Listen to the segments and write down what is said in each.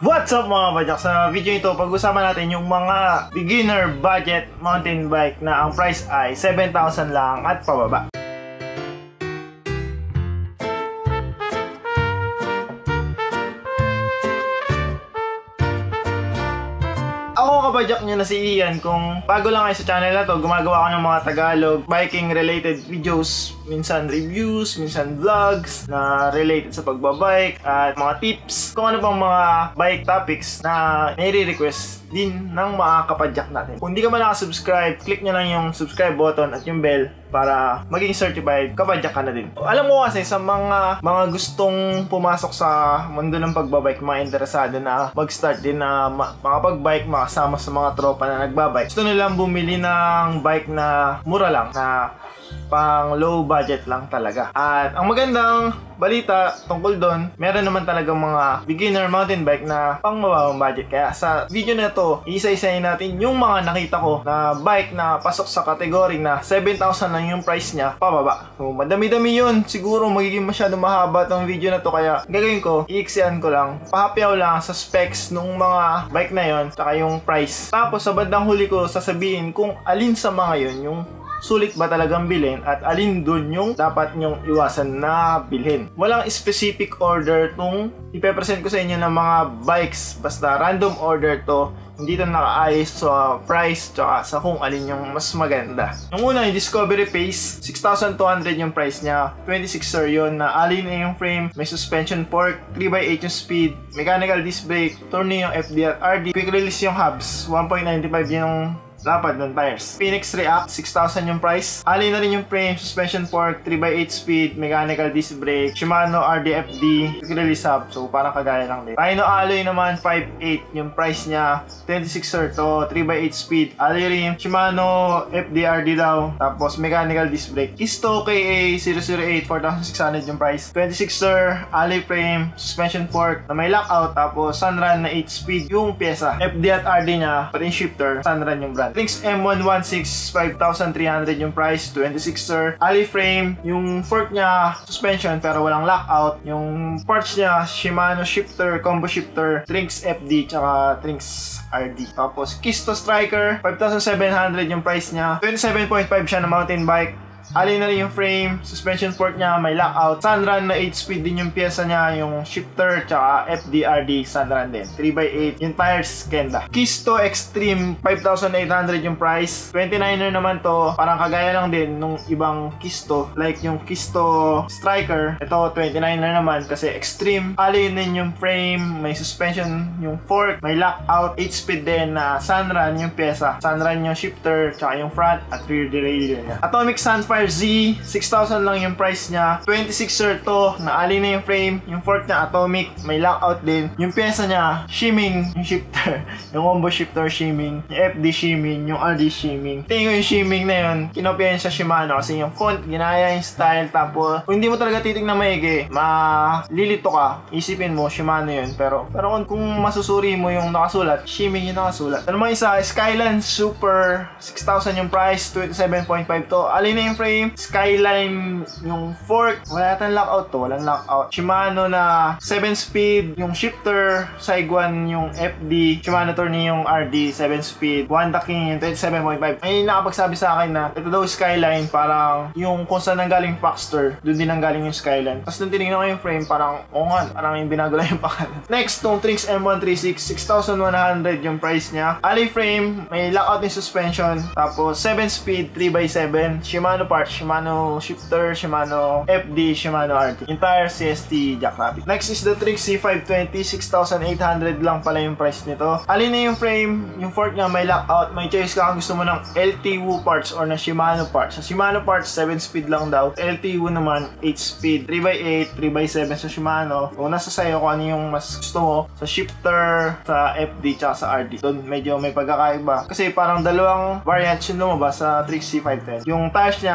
What's up mga bajak? Sa video ito, pag-usapan natin yung mga beginner budget mountain bike na ang price ay 7,000 lang at pababa. Ako kabajak nyo na si Ian. Kung bago lang kayo sa channel na to, gumagawa ako ng mga Tagalog biking related videos. Minsan reviews, minsan vlogs na related sa pagbabike at mga tips. Kung ano pang mga bike topics na nire-request din ng mga kapadyak natin. Kung hindi ka man nakasubscribe, click nyo lang yung subscribe button at yung bell para maging certified kapadyak ka na din. Alam mo kasi sa mga gustong pumasok sa mundo ng pagbabike, mga interesado na mag-start din na makapag-bike, makasama sa mga tropa na nagbabike, gusto nilang bumili ng bike na mura lang, na pang low budget lang talaga. At ang magandang balita tungkol doon, meron naman talagang mga beginner mountain bike na pang mababang budget. Kaya sa video na to, isa-isayin natin yung mga nakita ko na bike na pasok sa kategory na 7,000 lang yung price niya pababa. So madami-dami yun. Siguro magiging masyado mahaba tong video na to, kaya gagawin ko, iiksian ko lang, pahapyaw lang sa specs nung mga bike na yon, saka yung price. Tapos sa bandang huli ko sasabihin kung alin sa mga yon yung sulit ba talagang bilhin at alin dun yung dapat nyong iwasan na bilhin. Walang specific order tong ipepresent ko sa inyo ng mga bikes. Basta random order to. Hindi ito nakaayos sa price tsaka sa kung alin yung mas maganda. Yung una, yung Discovery Pace, 6,200 yung price niya. 26er yun na alin na yung frame, may suspension fork, 3x8 yung speed, mechanical disc brake, tourning yung FD at RD, quick release yung hubs, 1.95 yung lapad ng tires. Phoenix React, 6,000 yung price. Alin na rin yung frame, suspension fork, 3x8 speed, mechanical disc brake, Shimano RDFD, quick release hub. So parang kagaya lang din. Rhino Alloy naman, 5.8 yung price niya. 26er to, 3x8 speed, alloy rim, Shimano FDRD daw. Tapos mechanical disc brake. Kisto KA 008, 4,600 yung price. 26er, alloy frame, suspension fork na may lockout. Tapos Sunrun na 8 speed yung pyesa. FD at RD niya, pati yung shifter, Sunrun yung brand. Trinx M116, 5,300 yung price. 26er, alloy frame, yung fork niya suspension pero walang lockout. Yung parts niya Shimano shifter, combo shifter, Trinx FD tsaka Trinx RD. Tapos Kisto Striker, 5,700 yung price niya. 27.5 siya na mountain bike. Alin na rin yung frame, suspension fork niya, may lockout. Sunrun na 8 speed din yung pyesa niya, yung shifter, tsaka FDRD Sunrun din. 3x8, yung tires Kenda. Kisto Extreme, 5,800 yung price. 29er naman to, parang kagaya lang din nung ibang Kisto. Like yung Kisto Striker, ito 29er naman kasi Extreme. Alin din yung frame, may suspension yung fork, may lockout. 8 speed din na Sunrun yung pyesa. Sunrun yung shifter, tsaka yung front at rear derailleur niya. Atomic Sunfire Z, 6,000 lang yung price niya. 26er to, naali na yung frame, yung fork niya atomic, may lockout din. Yung pyesa niya, shimming, yung shifter, yung combo shifter shimming, yung FD shimming, yung RD shimming. Tingin ko yung shimming na yun, kinopya yun sa Shimano kasi yung font, ginaya yung style. Tapos, kung hindi mo talaga titignan maigi, malilito ka, isipin mo, Shimano yun. Pero kung masusuri mo yung nakasulat, shimming yung nakasulat. Ano mga isa, Skyline Super, 6,000 yung price, 27.5 to. Alin na yung frame, Skyline yung fork, wala yatang lockout to, walang lockout. Shimano na 7 speed, yung shifter, Saiguan yung FD, Shimano Tourney yung RD, 7 speed, Wanda King yung 27.5. May nakapagsabi sa akin na ito daw Skyline, parang yung kung saan nanggaling Foxster, doon din nanggaling yung Skyline. Tapos nung tinignan ko yung frame, parang nga, parang yung binago lang yung pangalan. Next, tong Trinx M136, 6,100 yung price niya. Alloy frame, may lockout yung suspension, tapos 7 speed, 3x7, Shimano parts, Shimano shifter, Shimano FD, Shimano RT. Yung tire CST Jackrabbit. Next is the Trinx C520, 6,800 lang pala yung price nito. Alin na yung frame, yung fork niya may lockout. May choice ka kung gusto mo ng LTW parts or na Shimano parts. Sa Shimano parts, 7 speed lang daw. LTW naman, 8 speed, 3x8, 3x7 sa Shimano. Kung nasa sayo kung ano yung mas gusto mo, sa shifter, sa FD, tsaka sa RD. Doon medyo may pagkakaiba. Kasi parang dalawang variants yung lumabas sa Trinx C520. Yung tires niya,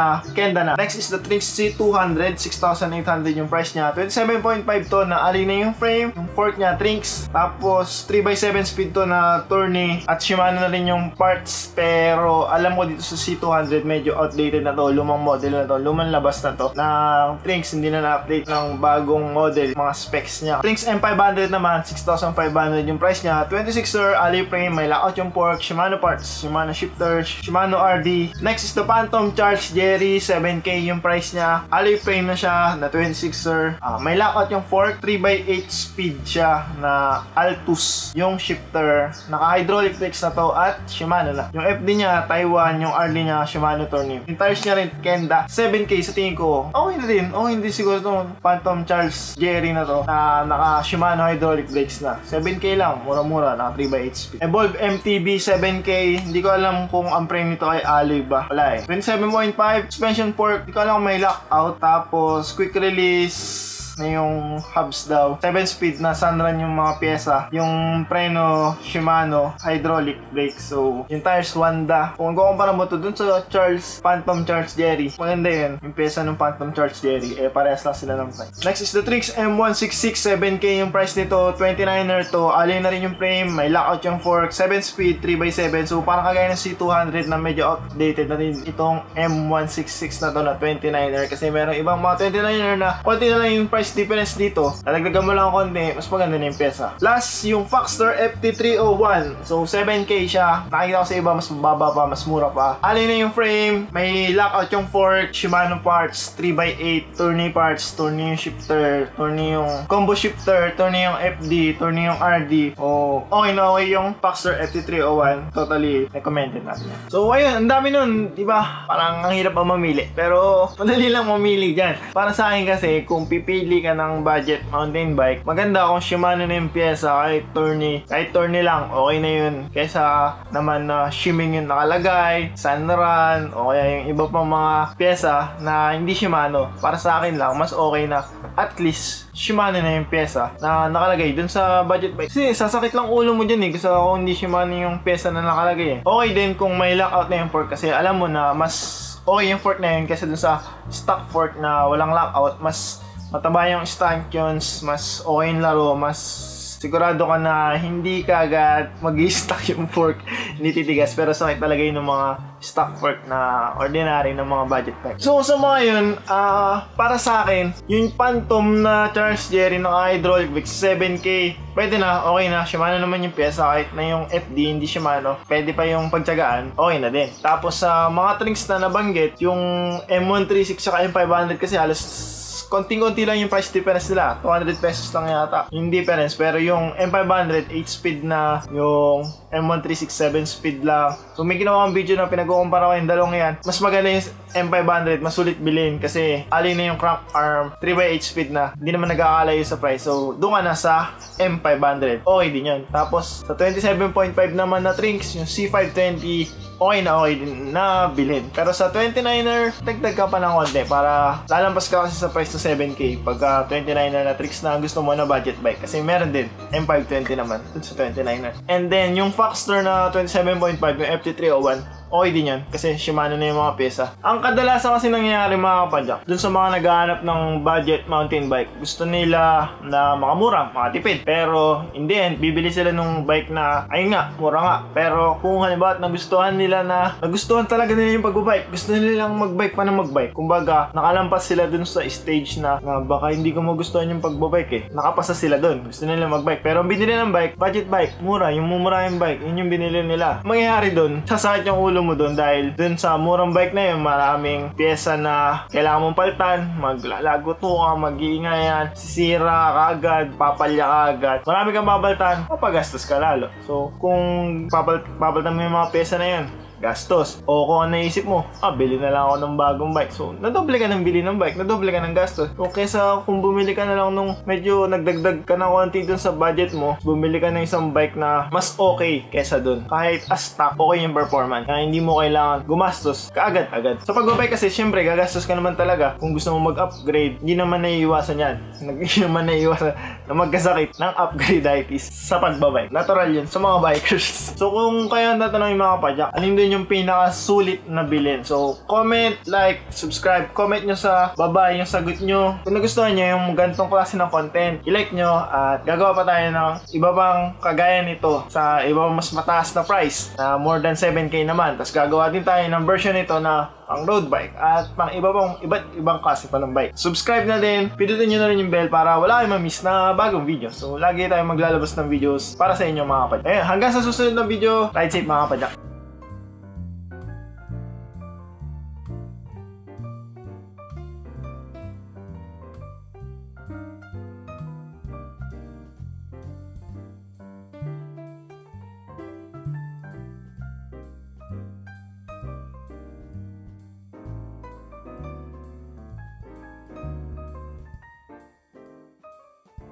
na Kenda na. Next is the Trinx C200, 6,800 yung price niya. 27.5 to na alloy na yung frame, yung fork niya Trinx. Tapos 3x7 speed to na Tourney at Shimano na rin yung parts. Pero alam ko dito sa C200 medyo outdated na to, lumang model na to, lumang labas na to. Na Trinx hindi na na-update ng bagong model, mga specs niya. Trinx M500 naman, 6,500 yung price niya. 26er alloy frame, may lockout yung fork, Shimano parts, Shimano shifter, Shimano RD. Next is the Phantom Charge Jerry, 7K yung price niya. Alloy frame na siya na 26er. May lockout yung fork, 3x8 speed siya na Altus. Yung shifter, naka-hydraulic brakes na to at Shimano na. Yung FD niya, Taiwan, yung RD niya, Shimano Tourney. Yung tires niya rin, Kenda, 7K sa tingin ko. Okay na din. Okay, hindi siguro itong Phantom Charge Jerry na to na naka-Shimano hydraulic brakes na. 7K lang, mura-mura, naka 3x8 speed. Evolve MTB, 7K. Hindi ko alam kung ang frame nito ay alloy ba. Wala eh. 27.5, suspension fork. Hindi ko alam kung may lockout. Tapos, quick release na yung hubs daw. 7 speed na sunrun yung mga pyesa. Yung preno, Shimano, hydraulic brake. So, yung tires, Wanda. Kung kukumpara mo to dun sa Phantom Charge Jerry, maganda yun. Yung pyesa ng Phantom Charge Jerry, eh parehas lang sila ng price. Next is the Trinx M166, 7K yung price nito. 29er to. Alloy na rin yung frame. May lockout yung fork. 7 speed, 3x7. So, parang kagaya ng C200 na medyo outdated na din itong M166 na to na 29er. Kasi meron ibang mga 29er na konti na lang yung price difference dito. Nalagdagan mo lang konti, mas maganda na yung pyesa. Last, yung Foxter FT301. So, 7K siya. Nakikita ko sa iba, mas mababa pa, mas mura pa. Alloy na yung frame, may lockout yung fork, Shimano parts, 3x8, Tourney parts, Tourney yung shifter, Tourney yung combo shifter, Tourney yung FD, Tourney yung RD. Okay na okay yung Foxter FT301. Totally recommended natin yan. So, ayun, ang dami nun, diba? Parang ang hirap pa mamili. Pero, madali lang mamili dyan. Para sa akin kasi, kung pipili ka ng budget mountain bike, maganda kung Shimano na yung pyesa, kahit Tourney lang, okay na yun. Kesa naman na shimming yung nakalagay, Sunrun, o kaya yung iba pang mga pyesa na hindi Shimano. Para sa akin lang, mas okay na at least Shimano na yung pyesa na nakalagay dun sa budget bike. Kasi sasakit lang ulo mo dyan eh, kasi kung hindi Shimano yung pyesa na nakalagay eh. Okay din kung may lockout na yung fork kasi alam mo na mas okay yung fork na yun kasi dun sa stock fork na walang lockout, mas mataba yung stanchions, mas okay yung laro, mas sigurado ka na hindi ka agad mag-i-stock yung fork, hindi titigas. Pero sakit talaga yun ng mga stock fork na ordinary ng mga budget bike. So sa mga yun, para sa akin, yung Phantom na Charge Jerry na hydraulic bike, 7K, pwede na, okay na. Shimano naman yung pyesa, kahit na yung FD, hindi Shimano, pwede pa yung pagtsagaan, okay na din. Tapos sa mga Trinx na nabanggit, yung M136 at M500 kasi halos konting-konti lang yung price difference nila. 200 pesos lang yata yung difference. Pero yung M500, 8 speed na. Yung M136, 7 speed lang. So may ginawa akong video na pinag-uumpara ko yung dalawang yan. Mas maganda yung M500, mas sulit bilhin kasi alin na yung crank arm, 3x8 speed na. Hindi naman nag-aalayo sa price. So doon ka na sa M500. Okay din yun. Tapos sa 27.5 naman na Trinx, yung C520, okay din na bilhin. Pero sa 29er, dagdag ka pa ng konti para lalampas ka kasi sa price to 7K pagka 29er na Trinx na gusto mo na budget bike. Kasi meron din M520 naman dun sa 29er. And then yung Foxter na 27.5, yung FT301, okay din yan kasi Shimano na yung mga pyesa. Ang kadalasan kasi nangyayari mga kapadyak, dun sa mga naghahanap ng budget mountain bike, gusto nila na makamura, makatipid. Pero in the end, bibili sila ng bike na ayun nga, mura nga. Pero kung halimbawa nagustuhan talaga nila yung pagbabike, gusto nila lang magbike pa na magbike. Kumbaga, nakalampas sila dun sa stage na baka hindi ko magustuhan yung pagbabike eh. Nakapasa sila dun, gusto nila magbike. Pero ang binili ng bike, budget bike, mura, yung mumura yung bike, yun yung binili nila. Mangyayari dun, sasakit yung ulo mo dun dahil dun sa murang bike na yun, maraming pyesa na kailangan mong palitan, maglalago to ka, mag-iingayan, sisira ka agad, papalya ka agad. Marami kang babaltan, papagastos ka lalo. So, kung babaltan mo yung mga pyesa na yun, gastos. O kung ano naisip mo, bili na lang ako ng bagong bike. So, nadoble ka ng bili ng bike, nadoble ka ng gastos. O kesa kung bumili ka na lang nung medyo nagdagdag ka ng konti dun sa budget mo, bumili ka ng isang bike na mas okay kesa dun. Kahit as stock, okay yung performance. Kaya hindi mo kailangan gumastos kaagad-agad. Sa pagbabike kasi, syempre, gagastos ka naman talaga. Kung gusto mo mag-upgrade, hindi naman naiiwasan yan. Hindi naman naiiwasan na magkasakit ng upgrade-itis sa pagbabike. Natural yun sa mga bikers. So, kung kayo tatanungin mga kapadyak, alin din yun yung pinakasulit na bilhin. So, comment, like, subscribe. Comment nyo sa baba yung sagot nyo. Kung nagustuhan nyo yung ganitong klase ng content, i-like nyo at gagawa pa tayo ng iba pang kagaya nito sa iba mas mataas na price na more than 7K naman. Tapos gagawa din tayo ng version nito na pang road bike at pang iba't ibang klase pa ng bike. Subscribe na din, pindutin nyo na rin yung bell para wala kayong ma-miss na bagong video. So, lagi tayo maglalabas ng videos para sa inyo mga kapadyak. Ayun, hanggang sa susunod na video, ride safe mga kapadyak.